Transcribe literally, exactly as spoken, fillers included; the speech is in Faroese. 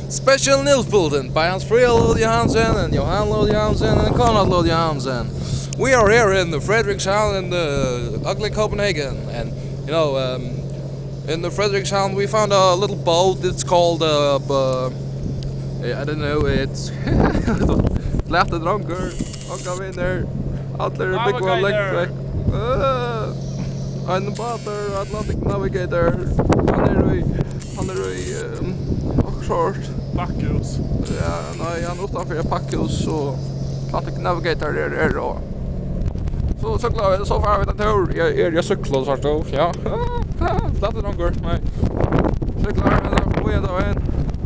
Special Nils Bulletin by Hans Friel Lode Johansen and Johan Lode Johansen and Konrad Lode Johansen. We are here in the fredrikshavn in the ugly Copenhagen, and you know, um, in the fredrikshavn we found a little boat. It's called uh, uh I don't know, it's Left the drunker. I'll come in there. Out there, big one electric. Uh, and butter, Atlantic Navigator. Han er i, han er i um, offshore. Pakkhus. Ja, nei, han er utenfor Pakkhus og Atlantic Navigator er der og så cyklar vi, så får vi den tur. Jag är jag cyklar så här, ja. Left the drunker. Nej. Cyklar vi där på ena vägen.